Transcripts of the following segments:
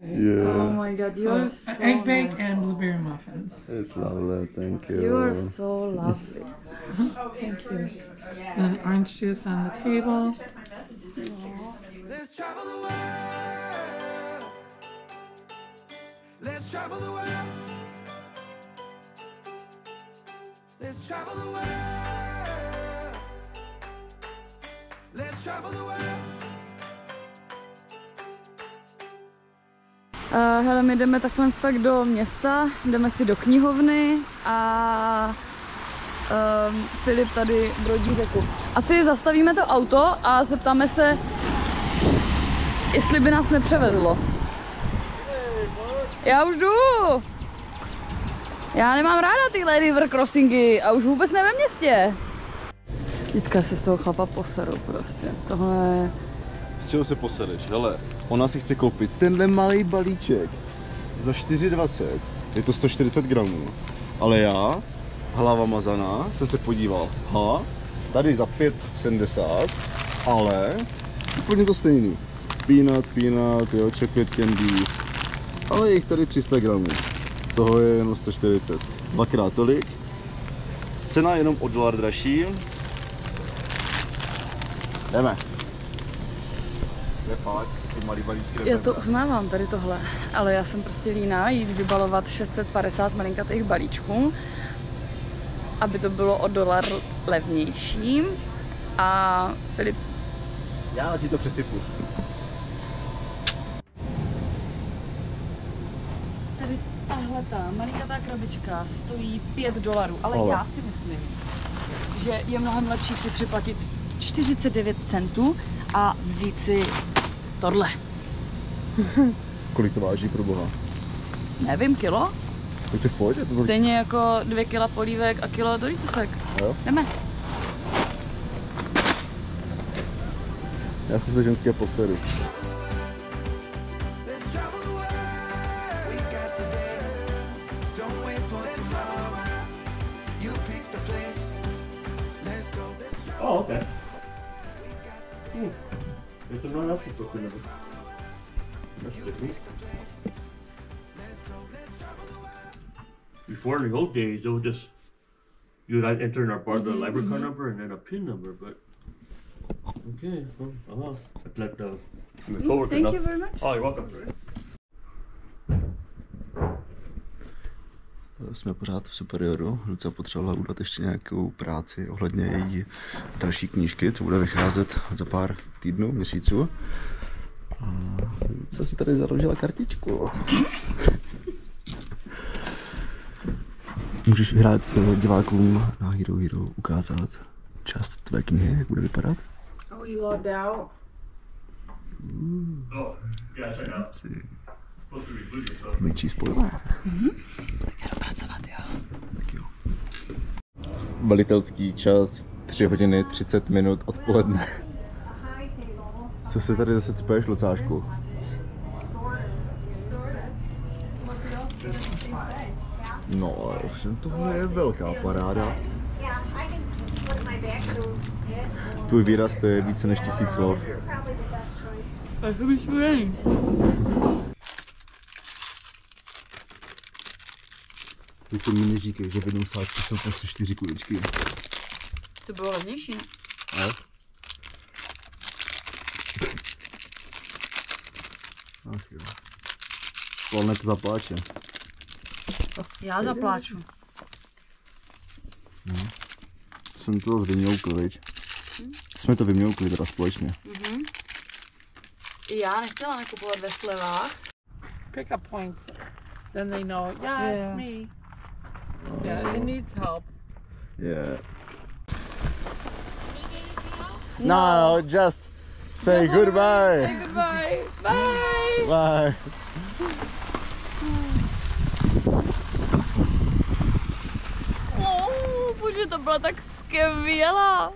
Yeah. Oh my god, you are so egg bake nice. and blueberry muffins. It's lovely, thank you. You are so lovely. Thank you. And orange juice on the table. Let's travel the world. Let's travel the world. Let's travel the world. Let's travel the world. Hele, my jdeme takhle tak do města, jdeme si do knihovny a Filip tady brodí řeku. Asi zastavíme to auto a zeptáme se, jestli by nás nepřevezlo. Já už jdu! Já nemám ráda tyhle river crossingy a už vůbec ne ve městě. Vždycky se z toho chlapa poseru prostě. Tohle... Z čeho se posereš? Hele, ona si chce koupit tenhle malý balíček za 4,20. Je to 140 gramů. Ale já, hlava mazaná, jsem se podíval. Tady za 5,70, ale úplně to stejný. Peanut, jo, chocolate candies. Ale je jich tady 300 gramů. Toho je jenom 140. Dvakrát tolik. Cena jenom o $1 dražší. Jdeme. Já to uznávám, tady tohle, ale já jsem prostě líná jít vybalovat 650 malinkatých balíčků, aby to bylo o $1 levnější a Filip... Já ti to přesypu. Tady tahle ta malinkatá krabička stojí $5, ale já si myslím, že je mnohem lepší si připlatit 49 centů a vzít si tohle. Kolik to váží pro boha? Nevím, kilo? Tak to pojď, je to Stejně jako 2 kila polívek a kilo Doritosek. Jo? Jdeme. Já si se ženské poseru. Let's travel the world. We got today. Don't wait for tomorrow. You pick the place. Let's go. Let's travel. Oh, okay. Je to mnoho například trochu, nebo? Before in the old days, they would just you'd enter in our the library card number and then a PIN number, but okay, I'd let my coworker Thank know. you very much. Oh, you're welcome. Jsme pořád v Superioru. Lucia potřebovala udělat ještě nějakou práci ohledně její další knížky, co bude vycházet za pár týdnů, měsíců. A Lucia si tady založila kartičku. Můžeš hrát divákům na Hero Hero ukázat část tvé knihy, jak bude vypadat? Oh, you logged out. Oh, yeah, check out. Supposed to include yourself. Menší spoiler. Tak jdu pracovat, jo. Tak jo. Velitelský čas 3 hodiny 30 minut odpoledne. Co se tady zase cpeš, Lucášku? No, ovšem tohle je velká paráda. Tvůj výraz to je více než 1000 slov. Tak to bych šujený. Teď to mi neříkej, že v jednom sáčku jsou prostě 4 kuličky. To bylo levnější, ne? Ne? Ach jo. Planet zapláče. Já zapláču. Jsem to vymělkl, viď? Jsme to vymělkli teda společně. I já nechtěla nakupovat ve slevách. Pick up points. Then they know, yeah, Yeah. it's me. Yeah, it needs help. Yeah. No, just say goodbye. Say goodbye. Bye. Bye. Oh, bože, to byla tak skvělá.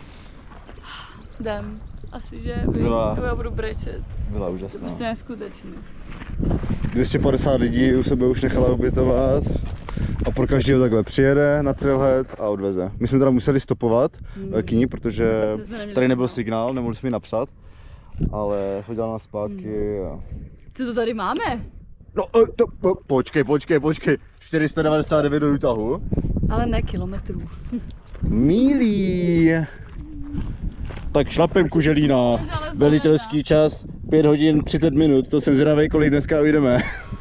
Jdem. Asi, že já budu brečet. Byla To úžasná. prostě neskutečný. 250 lidí u sebe už nechala ubytovat a pro každého takhle přijede na trailhead a odveze. My jsme teda museli stopovat kyni, protože tady nebyl signál, nemohli jsme ji napsat, ale hodila nás zpátky a Co to tady máme? No, počkej. 499 do Utahu. Ale ne kilometrů. Mílí. Tak šlapem Kuželína. Velitelský čas 5 hodin 30 minut. To jsem zvědavý, kolik dneska ujdeme.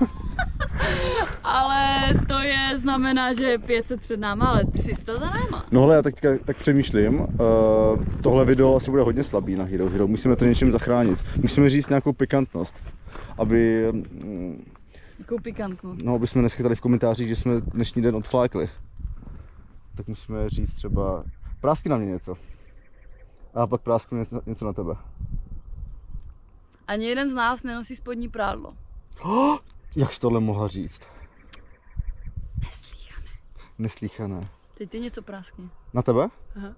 Ale to znamená, že je 500 před náma, ale 300 za náma. No hele, já tak přemýšlím. Tohle video asi bude hodně slabý na Hero Hero. Musíme to něčím zachránit. Musíme říct nějakou pikantnost. Aby... Jakou pikantnost? No, aby jsme neschytali v komentářích, že jsme dnešní den odflákli. Tak musíme říct třeba... Prásky na mě něco. A pak prásknu něco na tebe. Ani jeden z nás nenosí spodní prádlo. Jak jsi tohle mohla říct? Neslíchané. Neslíchané. Teď ty něco práskni. Na tebe? Aha.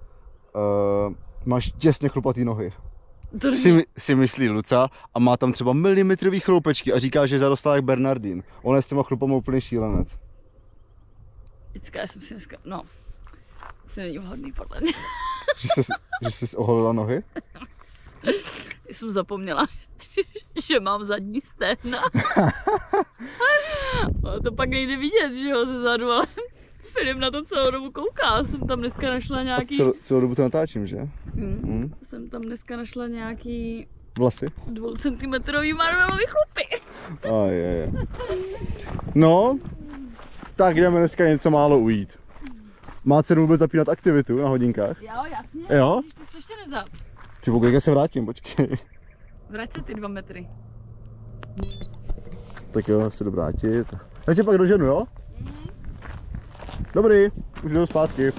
Máš těsně chlupatý nohy. To Si myslí Luca a má tam třeba milimetrový chloupečky a říká, že je zarostlá jak Bernardín. Ona je s těma chlupama úplně šílenec. Vždycky jsem si dneska, no, to není vhodný podle mě. Že jsi oholila nohy? Jsem zapomněla, že mám zadní stehna. To pak nejde vidět, že jo, ze zadu, ale Filip na to celou dobu kouká. Jsem tam dneska našla nějaký... Celou dobu to natáčím, že? Jsem tam dneska našla nějaký... Vlasy? 2 centimetrový marvelový chlupy. Je. No, tak jdeme dneska něco málo ujít. Má cenu vůbec zapínat aktivitu na hodinkách? Jo, jasně. Jo? Ty jsi ještě nezap. Ty pokud se vrátím, počkej. Vrať se ty 2 metry. Tak jo, se jdu vrátit. Já tě pak doženu, jo? Dobrý, už jdu zpátky.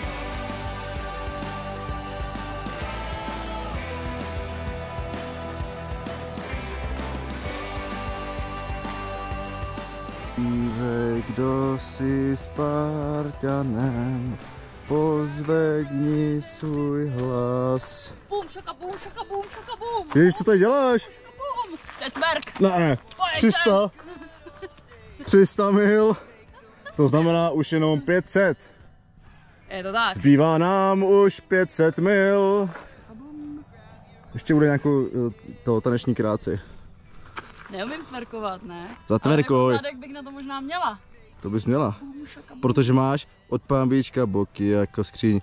Kdo jsi Spartanem, pozvedni svůj hlas. Bum, šaka, bum, šaka, bum, šaka, bum. Ježiš, co tady děláš? Bum. To je tverk. Ne, 300 mil, to znamená už jenom 500. Je to tak. Zbývá nám už 500 mil. Ještě bude nějakou taneční kráci. Neumím tverkovat, ne? Zatverkoj. Ale bych na to možná měla. To bys měla. Protože máš od pánbíčka boky jako skříň,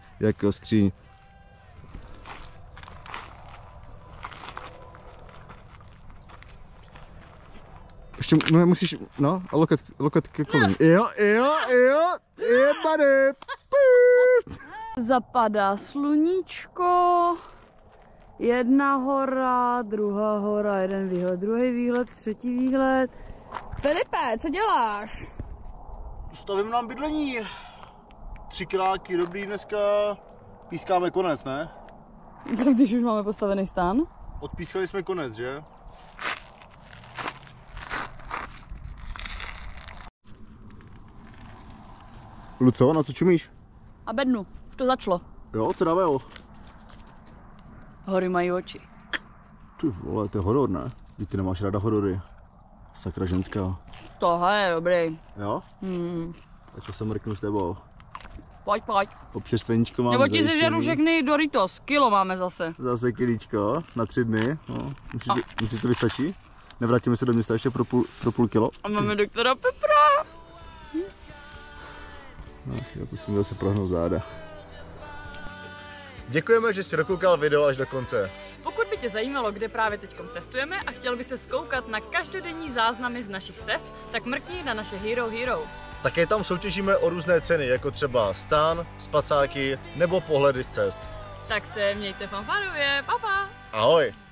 Ještě musíš, no, a loket ke kolení. Jo, buddy. Zapadá sluníčko. Jedna hora, druhá hora, jeden výhled, druhý výhled, třetí výhled. Filipe, co děláš? Stavím nám bydlení. 3 kiláky, dobrý dneska. Pískáme konec, ne? Co když už máme postavený stan? Odpískali jsme konec, že? Luco, na co čumíš? A bednu, už to začalo. Jo, co dáme jo? Hory mají oči. Ty vole, to je horor, ne? Víš, ty nemáš ráda horory. Sakra ženská. Tohle je dobrý. Jo? A co se mrknu s tebou? Pojď. Občerstveníčko máme Nebo ti sežeru všechny Doritos, kilo máme zase. Zase kilíčko, na 3 dny. No. Myslíš, to vystačí? Nevrátíme se do města ještě pro půl kilo? A máme doktora Pepra. Já to jsem zase prohnul záda. Děkujeme, že jsi dokoukal video až do konce. Pokud by tě zajímalo, kde právě teďkom cestujeme a chtěl by se zkoukat na každodenní záznamy z našich cest, tak mrkni na naše Hero Hero. Také tam soutěžíme o různé ceny, jako třeba stan, spacáky nebo pohledy z cest. Tak se mějte fanfárově, pa! Ahoj!